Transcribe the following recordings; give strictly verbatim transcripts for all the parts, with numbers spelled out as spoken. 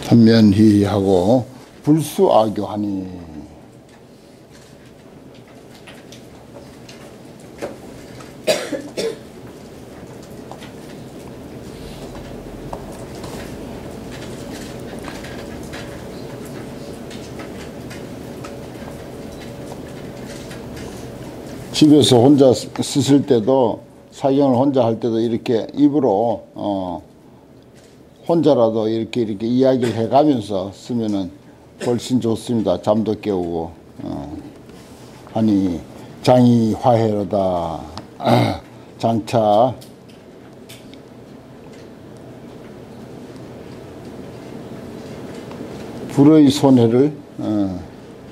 선면희하고 불수아교하니. 집에서 혼자 쓰실 때도, 사경을 혼자 할 때도 이렇게 입으로 어 혼자라도 이렇게 이렇게 이야기를 해가면서 쓰면은 훨씬 좋습니다. 잠도 깨우고. 어. 아니 장이 화해로다. 아, 장차 불의 손해를 어,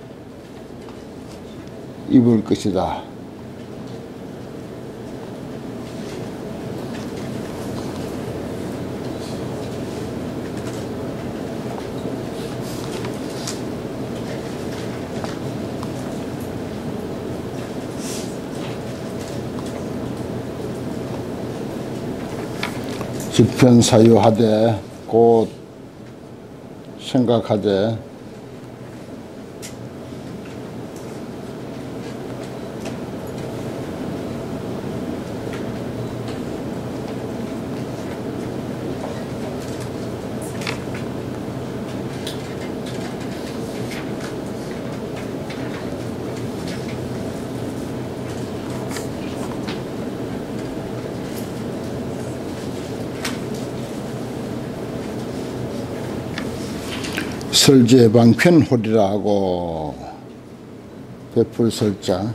입을 것이다. 집현사유하되 곧 생각하되 설제방편홀이라 하고 베풀설자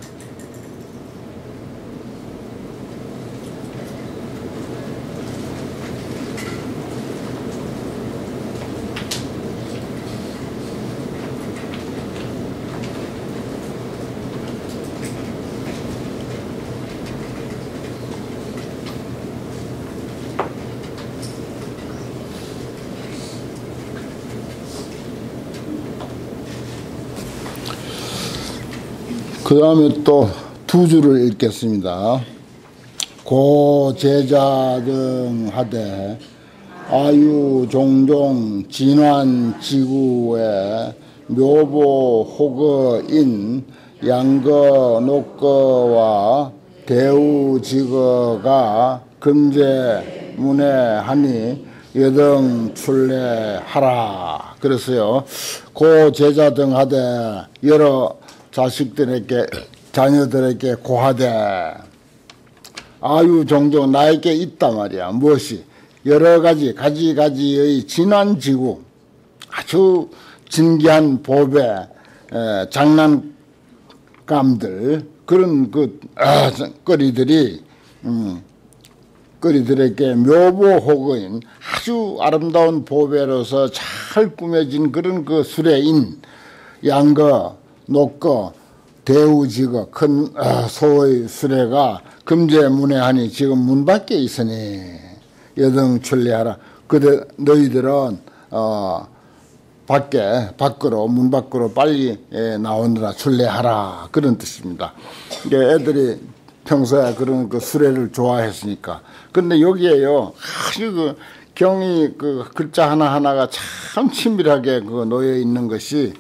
그 다음에 또 두 줄을 읽겠습니다. 고 제자 등 하되 아유 종종 진환 지구에 묘보 호거인 양거 녹거와 대우 지거가 금제 문해하니 여등 출례하라. 그랬어요. 고 제자 등 하되 여러 자식들에게 자녀들에게 고하되 아유 종종 나에게 있단 말이야. 무엇이 여러 가지 가지가지의 진환지구 아주 진귀한 법의 에, 장난감들 그런 그 아, 거리들이 음, 거리들에게 묘보호거인 아주 아름다운 보배로서 잘 꾸며진 그런 그 수레인 양거 녹거 대우지거 큰 어, 소의 수레가 금제문해하니 지금 문 밖에 있으니 여등 출례하라. 그들 너희들은 어, 밖에 밖으로 문 밖으로 빨리 에, 나오느라 출례하라. 그런 뜻입니다. 이게 애들이 평소에 그런 그 수레를 좋아했으니까. 근데 여기에요 아주 그 경이 그 글자 하나 하나가 참 친밀하게 그 놓여 있는 것이.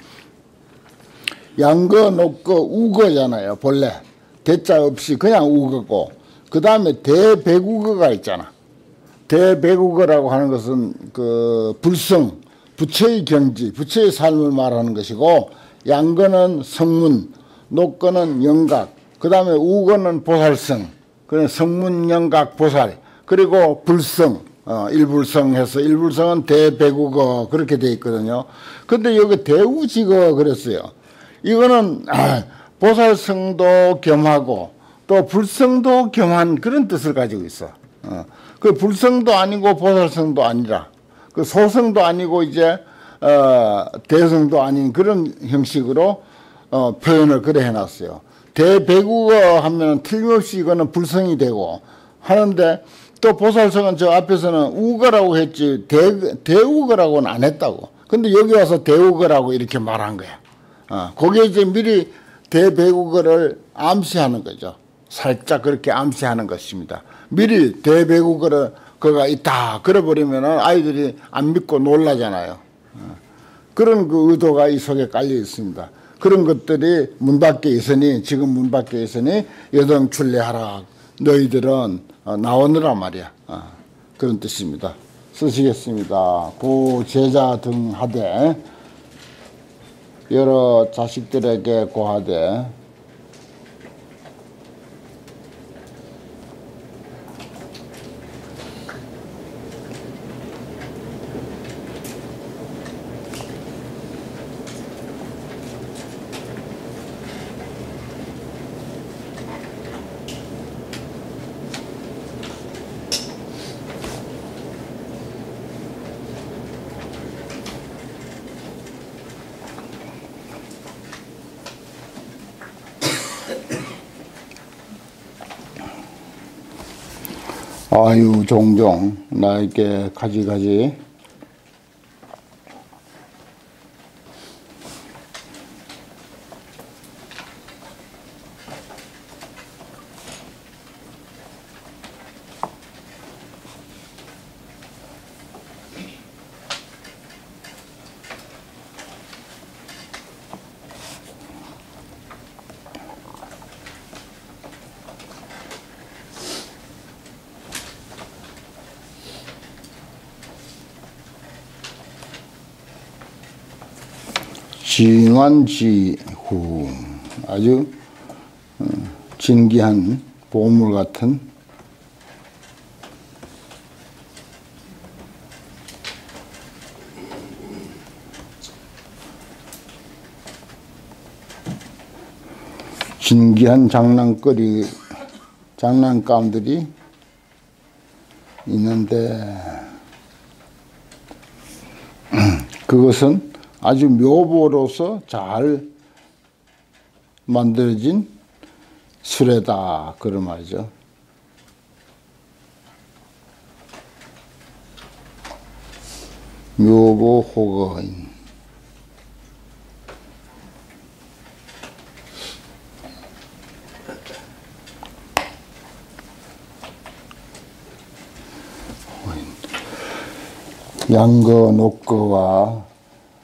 양거, 녹거, 우거잖아요. 본래 대자 없이 그냥 우거고, 그 다음에 대배국어가 있잖아. 대배국어라고 하는 것은 그 불성, 부처의 경지, 부처의 삶을 말하는 것이고, 양거는 성문, 녹거는 영각, 그 다음에 우거는 보살성, 그냥 성문, 영각, 보살, 그리고 불성, 어, 일불성해서 일불성은 대배국어 그렇게 돼 있거든요. 근데 여기 대우지거 그랬어요. 이거는 아, 보살성도 겸하고 또 불성도 겸한 그런 뜻을 가지고 있어. 어. 그 불성도 아니고 보살성도 아니라 그 소성도 아니고 이제 어, 대성도 아닌 그런 형식으로 어, 표현을 그래 해놨어요. 대배국어 하면 틀림없이 이거는 불성이 되고 하는데 또 보살성은 저 앞에서는 우거라고 했지 대, 대우거라고는 안 했다고. 근데 여기 와서 대우거라고 이렇게 말한 거야. 어, 거기에 이제 미리 대배국어를 암시하는 거죠. 살짝 그렇게 암시하는 것입니다. 미리 대배국어를 그가 있다 그래버리면 아이들이 안 믿고 놀라잖아요. 그런 그 의도가 이 속에 깔려 있습니다. 그런 것들이 문 밖에 있으니, 지금 문 밖에 있으니 여등 출례하라. 너희들은 나오느라 말이야. 그런 뜻입니다. 쓰시겠습니다. 부 제자 등 하되 여러 자식들에게 고하되 아유 종종 나에게 가지가지 진환지후 아주 진귀한 보물 같은 진귀한 장난거리 장난감들이 있는데 그것은 아주 묘보로서 잘 만들어진 수레다 그런 말이죠. 묘보 호거인 양거 녹거와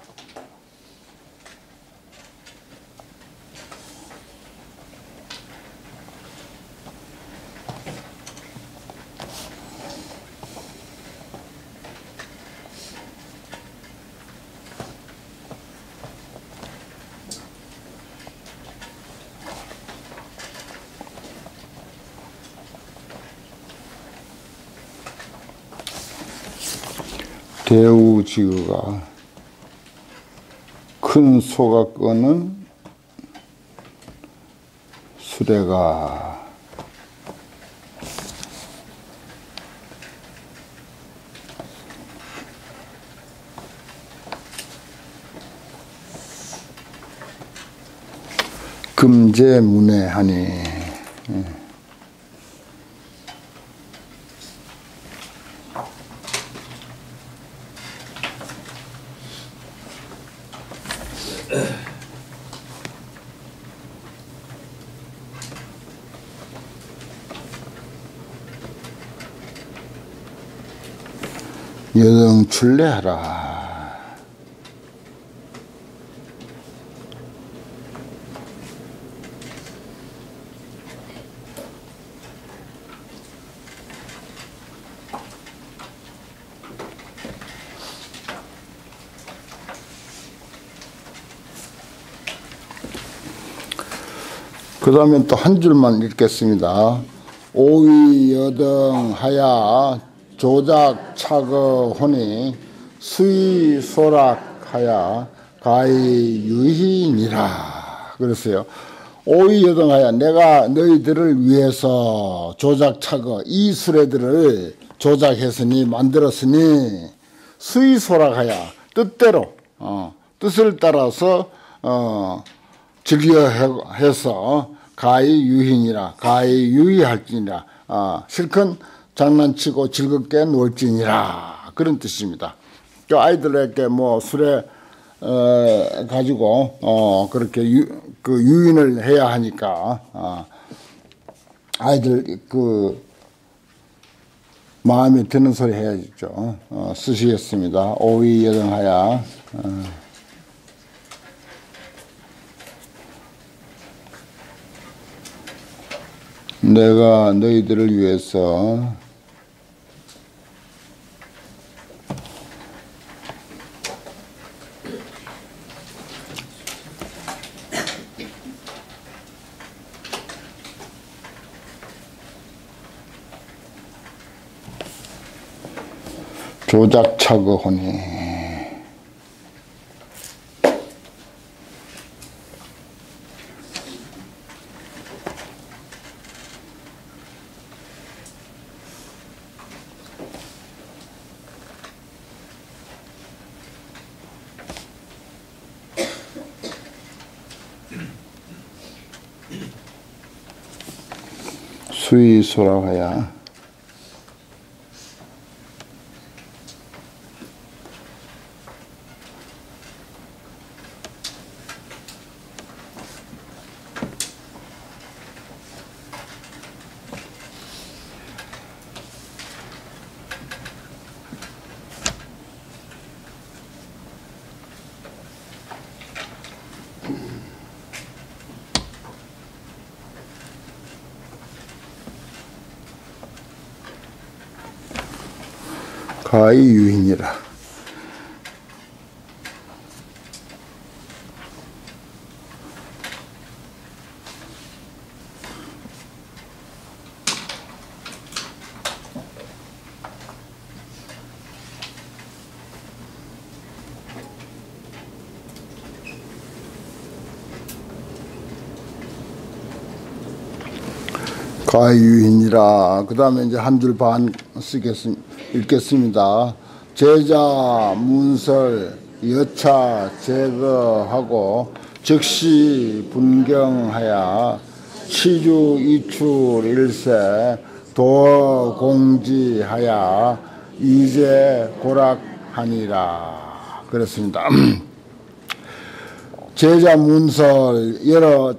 대우지어가 큰 소가 끄는 수레가 금제문외하니 여등 출례하라. 그 다음에 또 한 줄만 읽겠습니다. 오위 여등 하야 조작 차거 혼이 수의 소락하야 가히 유희니라. 그랬어요. 오위 여등 하야 내가 너희들을 위해서 조작 차거 이 수레들을 조작했으니 만들었으니 수의 소락하야 뜻대로 어, 뜻을 따라서 어, 즐겨 해서 가히 유희니라. 가히 유희할지니라. 어, 실컷 장난치고 즐겁게 놀지니라. 그런 뜻입니다. 그 아이들에게 뭐 술에 어, 가지고 어, 그렇게 유, 그 유인을 해야 하니까 어, 아이들 그 마음에 드는 소리 해야죠. 어, 쓰시겠습니다. 오위여등하야. 어. 내가 너희들을 위해서 조작착오하니 수의소라고 해야 가히 유인이라. 가히 유인이라. 그 다음에 이제 한 줄 반 쓰겠습니다. 읽겠습니다. 제자 문설 여차 제거하고 즉시 분경하여 치주 이출 일세 도어 공지하여 이제 고락하니라. 그렇습니다. 제자 문설 여러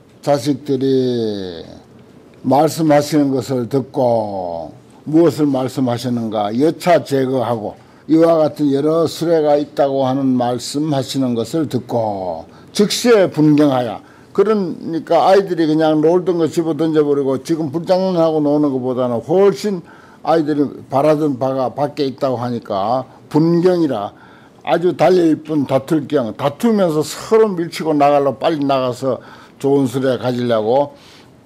자식들이 말씀하시는 것을 듣고 무엇을 말씀하시는가 여차 제거하고 이와 같은 여러 수레가 있다고 하는 말씀하시는 것을 듣고 즉시에 분경하여. 그러니까 아이들이 그냥 놀던 거 집어 던져버리고 지금 불장난하고 노는 것보다는 훨씬 아이들이 바라던 바가 밖에 있다고 하니까 분경이라. 아주 달릴 뿐 다툴 경. 다투면서 서로 밀치고 나가려고 빨리 나가서 좋은 수레 가지려고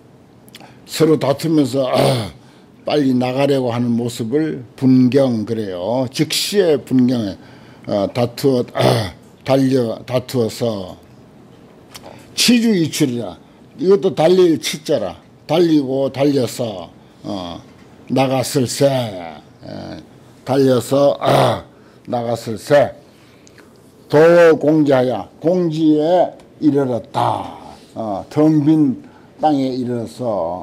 서로 다투면서 아, 빨리 나가려고 하는 모습을 분경 그래요. 즉시에 분경에 어, 다투어 아, 달려 다투어서 치주 이출이라. 이것도 달릴 치자라. 달리고 달려서 어, 나갔을세. 에, 달려서 아, 나갔을세. 도 공지하여 공지에 이르렀다. 어, 텅 빈 땅에 이르러서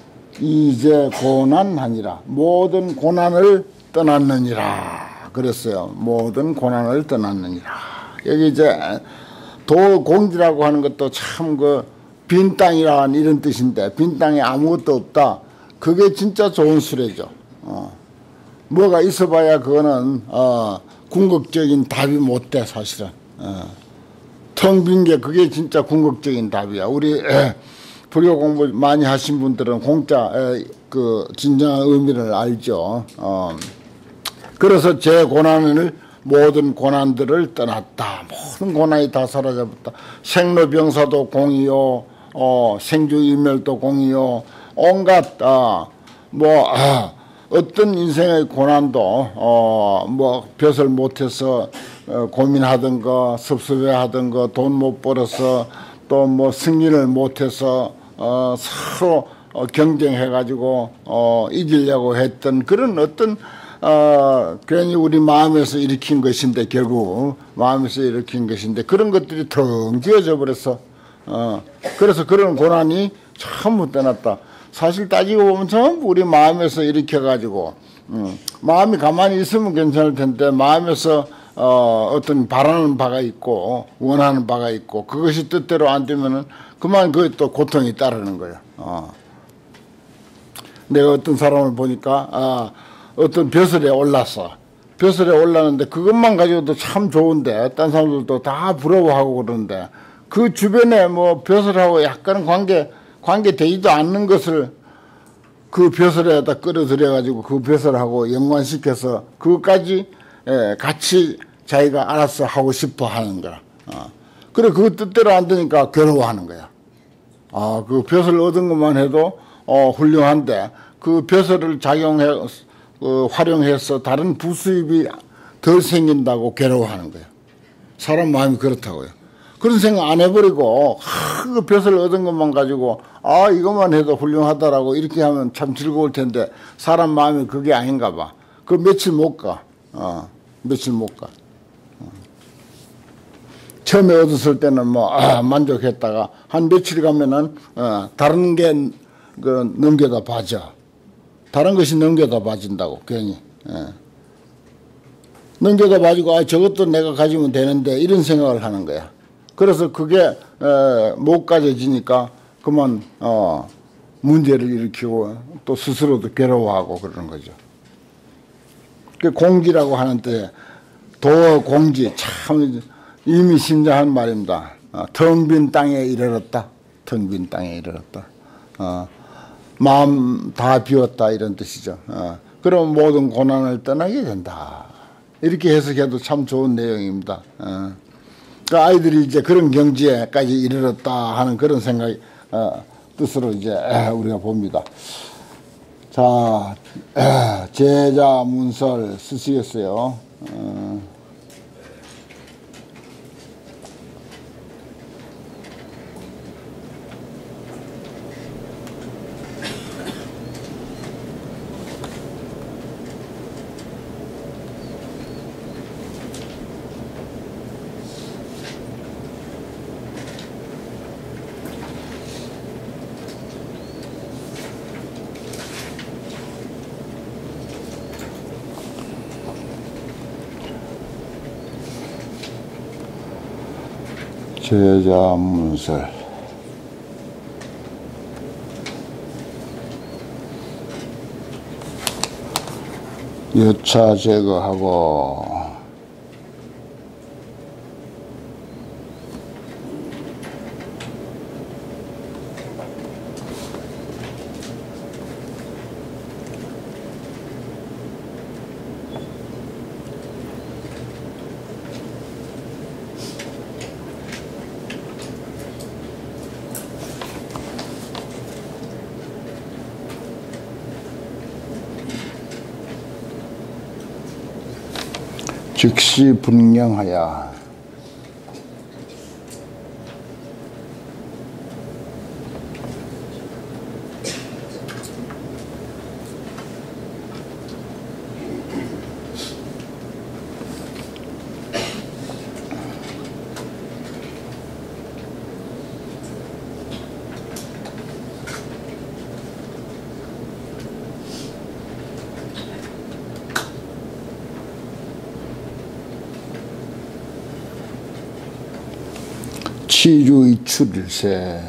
이제 고난하니라. 모든 고난을 떠났느니라. 그랬어요. 모든 고난을 떠났느니라. 여기 이제 도 공지라고 하는 것도 참 그 빈 땅이라는 이런 뜻인데 빈 땅에 아무것도 없다. 그게 진짜 좋은 수레죠. 어. 뭐가 있어봐야 그거는 어, 궁극적인 답이 못 돼 사실은. 어. 텅 빈 게 그게 진짜 궁극적인 답이야. 우리 에, 불교 공부 많이 하신 분들은 공짜 에, 그 진정한 의미를 알죠. 어. 그래서 제 고난을 모든 고난들을 떠났다. 모든 고난이 다 사라져버렸다. 생로병사도 공이요, 어, 생주이멸도 공이요. 온갖 어, 뭐 아, 어떤 인생의 고난도 어, 뭐 벼슬 못해서 어, 고민하던 거, 섭섭해하던 거, 돈 못 벌어서 또 뭐 승진을 못해서 어, 서로 어, 경쟁해가지고 어, 이기려고 했던 그런 어떤 어, 괜히 우리 마음에서 일으킨 것인데 결국 마음에서 일으킨 것인데 그런 것들이 텅 지어져 버렸어. 어, 그래서 그런 고난이 전부 떠났다. 사실 따지고 보면 전부 우리 마음에서 일으켜가지고 음, 마음이 가만히 있으면 괜찮을 텐데 마음에서 어, 어떤 바라는 바가 있고 원하는 바가 있고 그것이 뜻대로 안 되면은 그만 그게 또 고통이 따르는 거예요. 어. 내가 어떤 사람을 보니까 아, 어떤 벼슬에 올랐어. 벼슬에 올랐는데 그것만 가지고도 참 좋은데 딴 사람들도 다 부러워하고 그러는데 그 주변에 뭐 벼슬하고 약간 관계 관계되지도 않는 것을 그 벼슬에다 끌어들여 가지고 그 벼슬하고 연관시켜서 그것까지 예, 같이 자기가 알아서 하고 싶어 하는 거야. 어. 그래 그 뜻대로 안 되니까 괴로워하는 거야. 아, 그 벼슬 얻은 것만 해도 어, 훌륭한데 그 벼슬을 작용해 어, 활용해서 다른 부수입이 덜 생긴다고 괴로워하는 거예요. 사람 마음이 그렇다고요. 그런 생각 안 해버리고 하, 그 벼슬 얻은 것만 가지고 아 이것만 해도 훌륭하다라고 이렇게 하면 참 즐거울 텐데 사람 마음이 그게 아닌가 봐. 그 며칠 못 가. 어, 며칠 못 가. 어. 처음에 얻었을 때는 뭐 아, 만족했다가 한 며칠 가면은 어, 다른 게 그, 넘겨다 봐져. 다른 것이 넘겨다 봐진다고 괜히. 예. 넘겨다 봐지고 아 저것도 내가 가지면 되는데 이런 생각을 하는 거야. 그래서 그게 에, 못 가져지니까 그만 어, 문제를 일으키고 또 스스로도 괴로워하고 그러는 거죠. 그 공지라고 하는데 도공지 참 의미심장한 말입니다. 어, 텅 빈 땅에 이르렀다. 텅 빈 땅에 이르렀다. 어, 마음 다 비웠다 이런 뜻이죠. 어, 그럼 모든 고난을 떠나게 된다. 이렇게 해석해도 참 좋은 내용입니다. 어. 그 아이들이 이제 그런 경지에까지 이르렀다 하는 그런 생각, 어, 뜻으로 이제 우리가 봅니다. 자, 제자 문설 쓰시겠어요? 어. 제자 문설 여차 제거하고 즉시 분경하야. 치주 이출일세.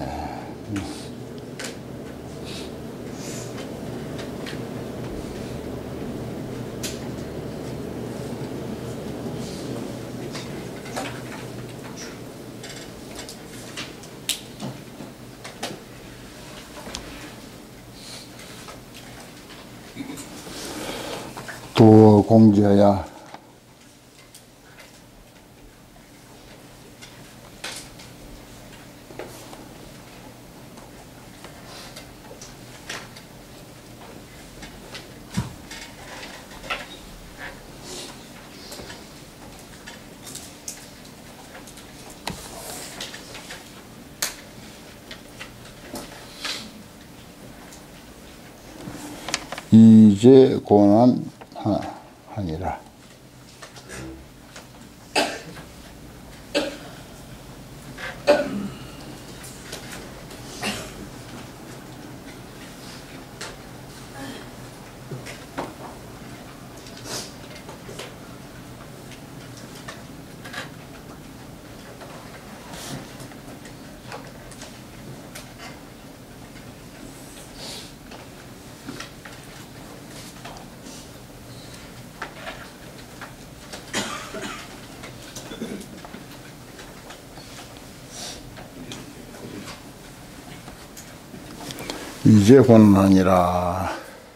도 공지하야. 이제 고난 하니라. 이제 고난이라.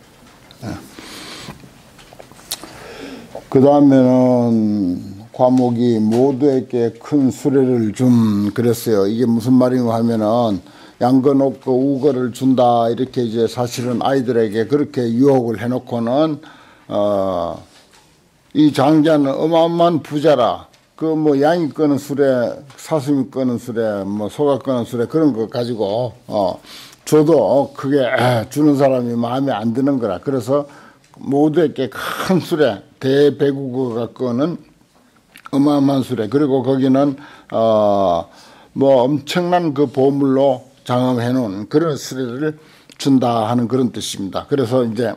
그 다음에는 과목이 모두에게 큰 수레를 줌 그랬어요. 이게 무슨 말인가 하면은 양거 높고 우거를 준다 이렇게 이제 사실은 아이들에게 그렇게 유혹을 해놓고는 어, 이 장자는 어마어마한 부자라. 그 뭐 양이 끄는 수레, 사슴이 끄는 수레, 뭐 소가 끄는 수레 그런 거 가지고 어, 줘도 그게 주는 사람이 마음에 안 드는 거라. 그래서 모두에게 큰 수레, 대배국어가 끄는 어마어마한 수레. 그리고 거기는 어, 뭐 엄청난 그 보물로 장엄해 놓은 그런 수레를 준다 하는 그런 뜻입니다. 그래서 이제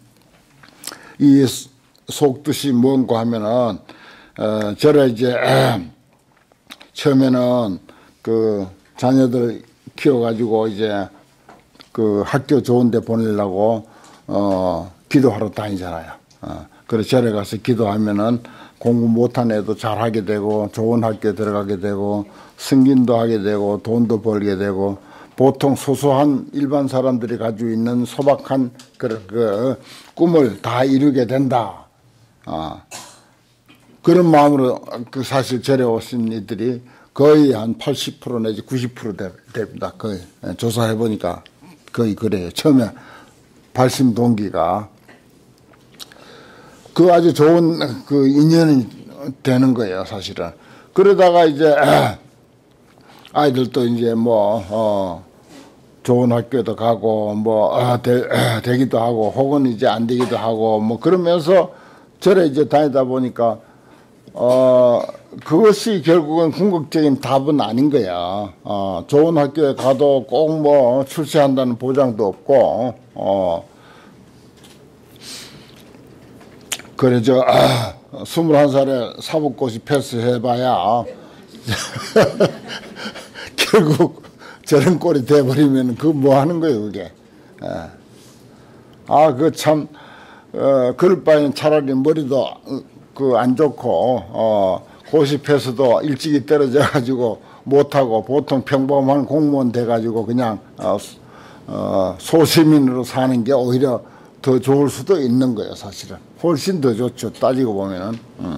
이 속뜻이 뭔가 하면은 어, 저래 이제 에, 처음에는 그 자녀들 키워가지고 이제 그 학교 좋은데 보내려고 어, 기도하러 다니잖아요. 어, 그래서 절에 가서 기도하면은 공부 못한 애도 잘하게 되고 좋은 학교에 들어가게 되고 승진도 하게 되고 돈도 벌게 되고 보통 소소한 일반 사람들이 가지고 있는 소박한 그런 그 꿈을 다 이루게 된다. 어. 그런 마음으로 그 사실 절에 오신 이들이 거의 한 팔십 퍼센트 내지 구십 퍼센트 됩니다. 거의 조사해 보니까 거의 그래요. 처음에 발심 동기가 그 아주 좋은 그 인연이 되는 거예요, 사실은. 그러다가 이제 아이들도 이제 뭐 어 좋은 학교도 가고 뭐 아, 되, 되기도 하고 혹은 이제 안 되기도 하고 뭐 그러면서 절에 이제 다니다 보니까 어 그것이 결국은 궁극적인 답은 아닌 거야. 어 좋은 학교에 가도 꼭 뭐 출세한다는 보장도 없고 어 그래 저 아, 스물한 살에 사법고시 패스해봐야 결국 저런 꼴이 돼버리면 그 뭐 하는 거예요 그게. 아 그 참 어, 그럴 바에는 차라리 머리도 그 안 좋고 어 고시 패스도 일찍이 떨어져 가지고 못하고 보통 평범한 공무원 돼 가지고 그냥 어, 어, 소시민으로 사는 게 오히려 더 좋을 수도 있는 거예요. 사실은 훨씬 더 좋죠. 따지고 보면은. 음.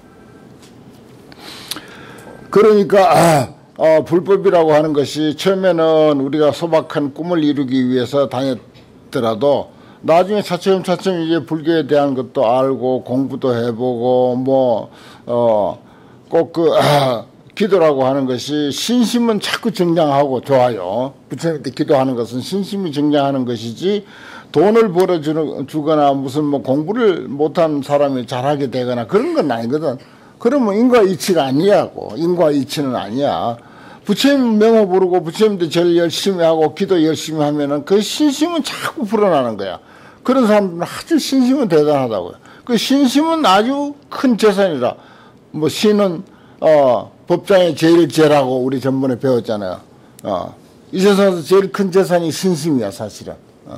그러니까 아, 어, 불법이라고 하는 것이 처음에는 우리가 소박한 꿈을 이루기 위해서 다녔더라도 나중에 차츰차츰 이제 불교에 대한 것도 알고 공부도 해보고 뭐 어 꼭 그 아, 기도라고 하는 것이 신심은 자꾸 정장하고 좋아요. 부처님께 기도하는 것은 신심이 정장하는 것이지 돈을 벌어주는 주거나 무슨 뭐 공부를 못한 사람이 잘하게 되거나 그런 건 아니거든. 그러면 인과 이치가 아니야고. 인과 이치는 아니야. 부처님 명호 부르고 부처님도 제일 열심히 하고 기도 열심히 하면은 그 신심은 자꾸 불어나는 거야. 그런 사람들은 아주 신심은 대단하다고요. 그 신심은 아주 큰 재산이라. 뭐 신은 어 법장의 제일 제라고 우리 전번에 배웠잖아요. 어 이 세상에서 제일 큰 재산이 신심이야 사실은. 어.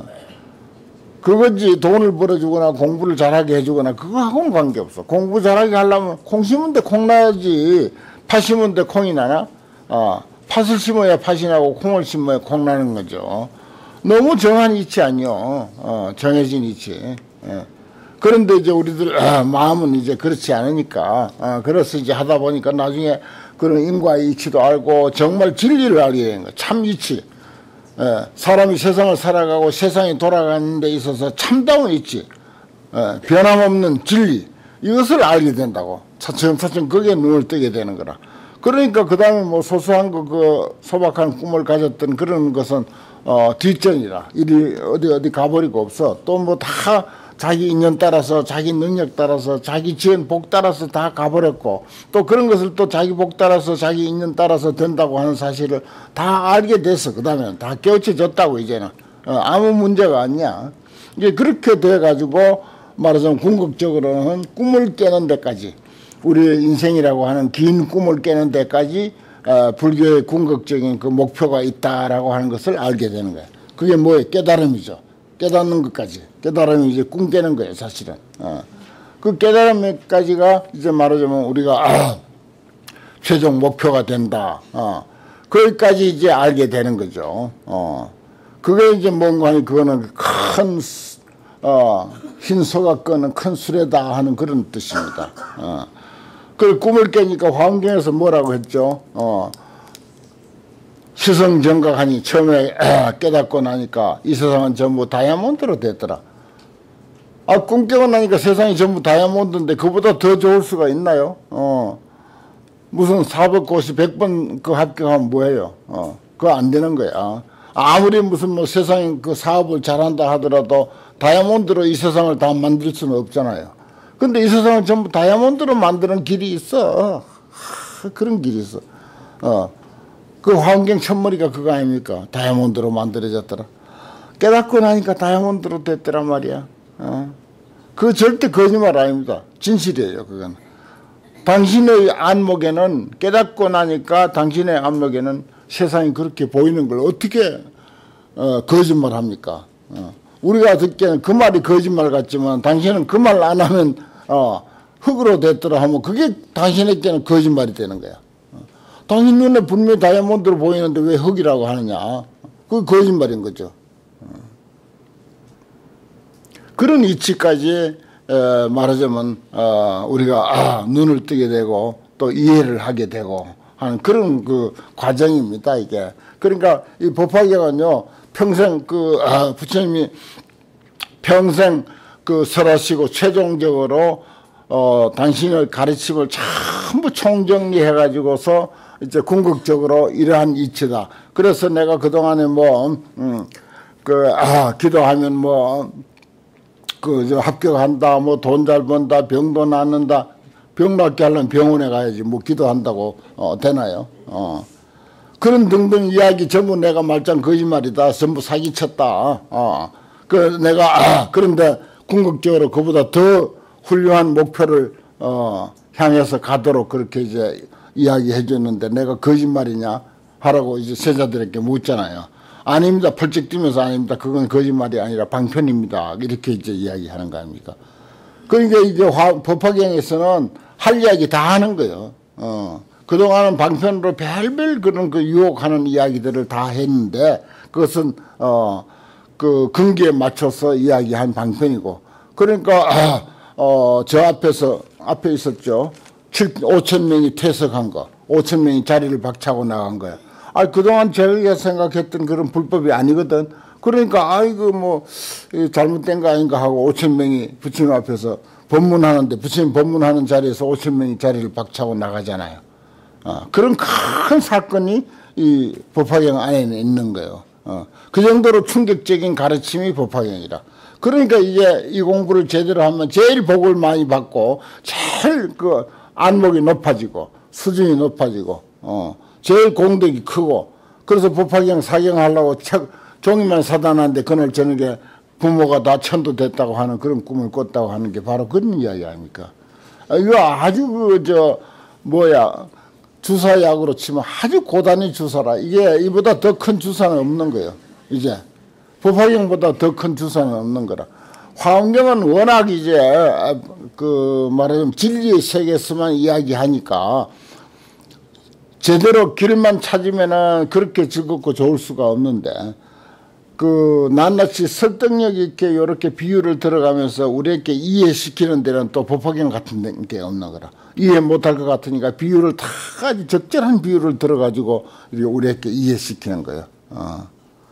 그거지 돈을 벌어주거나 공부를 잘하게 해주거나 그거하고는 관계없어. 공부 잘하게 하려면 콩 심은 데 콩 나야지. 팥 심은 데 콩이 나나? 어, 팥을 심어야 팥이 나고 콩을 심어야 콩 나는 거죠. 너무 정한 이치 아니요. 어, 정해진 이치. 예. 그런데 이제 우리들 아, 마음은 이제 그렇지 않으니까 아, 그래서 이제 하다 보니까 나중에 그런 인과의 이치도 알고 정말 진리를 알게 되는 거야. 참 이치. 예, 사람이 세상을 살아가고 세상이 돌아가는 데 있어서 참다운 이치, 예, 변함없는 진리 이것을 알게 된다고. 차츰차츰 거기에 눈을 뜨게 되는 거라. 그러니까 그 다음에 뭐 소소한 거 그 소박한 꿈을 가졌던 그런 것은 어 뒷전이라. 이리 어디 어디 가버리고 없어. 또 뭐 다 자기 인연 따라서 자기 능력 따라서 자기 지은 복 따라서 다 가버렸고 또 그런 것을 또 자기 복 따라서 자기 인연 따라서 된다고 하는 사실을 다 알게 됐어. 그 다음에는 다 깨우쳐졌다고 이제는. 어, 아무 문제가 아니야. 이게 그렇게 돼가지고 말하자면 궁극적으로는 꿈을 깨는 데까지 우리의 인생이라고 하는 긴 꿈을 깨는 데까지 어, 불교의 궁극적인 그 목표가 있다라고 하는 것을 알게 되는 거야. 그게 뭐예요? 깨달음이죠. 깨닫는 것까지. 깨달음이 이제 꿈 깨는 거예요, 사실은. 어. 그 깨달음까지가 이제 말하자면 우리가 아, 최종 목표가 된다. 어. 거기까지 이제 알게 되는 거죠. 어. 그게 이제 뭔가 하니 그거는 큰, 어, 흰 소가 끄는 큰 수레다 하는 그런 뜻입니다. 어. 그 꿈을 깨니까 환경에서 뭐라고 했죠? 어. 시성정각하니 처음에 깨닫고 나니까 이 세상은 전부 다이아몬드로 됐더라. 아, 꿈 깨고 나니까 세상이 전부 다이아몬드인데 그보다 더 좋을 수가 있나요? 어. 무슨 사법고시 백 번 그 합격하면 뭐예요? 어. 그거 안 되는 거야. 아무리 무슨 뭐 세상에 그 사업을 잘한다 하더라도 다이아몬드로 이 세상을 다 만들 수는 없잖아요. 근데 이 세상은 전부 다이아몬드로 만드는 길이 있어. 하, 그런 길이 있어. 어. 그 환경 첫머리가 그거 아닙니까? 다이아몬드로 만들어졌더라. 깨닫고 나니까 다이아몬드로 됐더란 말이야. 어. 그 절대 거짓말 아닙니다. 진실이에요, 그건. 당신의 안목에는, 깨닫고 나니까 당신의 안목에는 세상이 그렇게 보이는 걸 어떻게, 어, 거짓말 합니까? 어. 우리가 듣기에는 그 말이 거짓말 같지만 당신은 그 말 안 하면, 어, 흙으로 됐더라 하면 그게 당신에게는 거짓말이 되는 거야. 당신 눈에 분명히 다이아몬드로 보이는데 왜 흙이라고 하느냐. 그게 거짓말인 거죠. 그런 이치까지 에, 말하자면 어, 우리가 아, 눈을 뜨게 되고 또 이해를 하게 되고 하는 그런 그 과정입니다. 이게. 그러니까 이 법화경은요 평생 그 아, 부처님이 평생 그 설하시고 최종적으로 어, 당신의 가르침을 전부 총정리해 가지고서 이제 궁극적으로 이러한 이치다. 그래서 내가 그동안에 뭐, 음, 그, 아, 기도하면 뭐, 그, 저 합격한다, 뭐, 돈 잘 번다, 병도 낫는다. 병 낫게 하려면 병원에 가야지. 뭐, 기도한다고, 어, 되나요? 어. 그런 등등 이야기 전부 내가 말짱 거짓말이다. 전부 사기쳤다. 어. 그, 내가, 아, 그런데 궁극적으로 그보다 더 훌륭한 목표를, 어, 향해서 가도록 그렇게 이제 이야기해 줬는데 내가 거짓말이냐 하라고 이제 세자들에게 묻잖아요. 아닙니다. 펄쩍 뛰면서 아닙니다. 그건 거짓말이 아니라 방편입니다. 이렇게 이제 이야기하는 거 아닙니까? 그러니까 이제 법화경에서는 할 이야기 다 하는 거예요. 어. 그동안은 방편으로 별별 그런 그 유혹하는 이야기들을 다 했는데 그것은 어, 그 근기에 맞춰서 이야기한 방편이고 그러니까 아, 어, 저 앞에서 앞에 있었죠. 오천 명이 퇴석한 거, 오천 명이 자리를 박차고 나간 거야. 아, 그동안 저희가 생각했던 그런 불법이 아니거든. 그러니까, 아이고, 뭐, 잘못된 거 아닌가 하고 오천 명이 부처님 앞에서 법문하는데, 부처님 법문하는 자리에서 오천 명이 자리를 박차고 나가잖아요. 어, 그런 큰 사건이 이 법화경 안에는 있는 거예요. 어, 그 정도로 충격적인 가르침이 법화경이라. 그러니까 이제 이 공부를 제대로 하면 제일 복을 많이 받고, 제일 그, 안목이 높아지고 수준이 높아지고 어 제일 공덕이 크고 그래서 법화경 사경하려고 책 종이만 사다 놨는데 그날 저녁에 부모가 다 천도됐다고 하는 그런 꿈을 꿨다고 하는 게 바로 그런 이야기 아닙니까? 이거 아주 그 저 뭐야 주사약으로 치면 아주 고단위 주사라. 이게 이보다 더 큰 주사는 없는 거예요. 이제 법화경보다 더 큰 주사는 없는 거라. 화엄경은 워낙 이제 그 말하자면 진리의 세계에서만 이야기하니까 제대로 길만 찾으면은 그렇게 즐겁고 좋을 수가 없는데 그 낱낱이 설득력 있게 이렇게 비유를 들어가면서 우리에게 이해시키는 데는 또 법화경 같은 게 없는 거라. 이해 못할 것 같으니까 비유를 다 아주 적절한 비유를 들어가지고 우리에게 이해시키는 거예요. 어.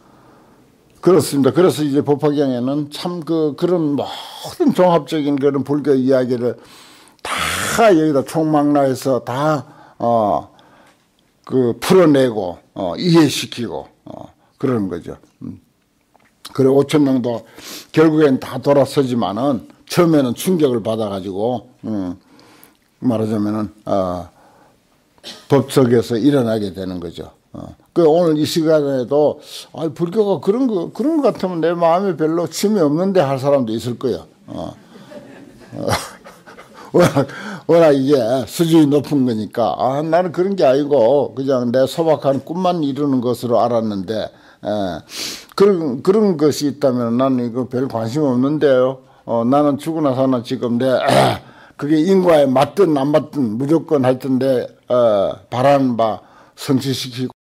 그렇습니다. 그래서 이제 법화경에는 참 그 그런 모든 종합적인 그런 불교 이야기를 다 여기다 총망라해서 다 어 그 풀어내고 어 이해시키고 어 그러는 거죠. 음. 그래 오천 명도 결국엔 다 돌아서지만은 처음에는 충격을 받아가지고 음 말하자면은 어 법석에서 일어나게 되는 거죠. 어. 그 오늘 이 시간에도 아 불교가 그런 거 그런 거 같으면 내 마음에 별로 침이 없는데 할 사람도 있을 거야. 어. 어. 워낙 워낙 이게 수준이 높은 거니까 아 나는 그런 게 아니고 그냥 내 소박한 꿈만 이루는 것으로 알았는데 에, 그런 그런 것이 있다면 나는 이거 별 관심 없는데요. 어, 나는 죽으나 사나 지금 내 에, 그게 인과에 맞든 안 맞든 무조건 하여튼 내 어, 바라는 바 성취시키고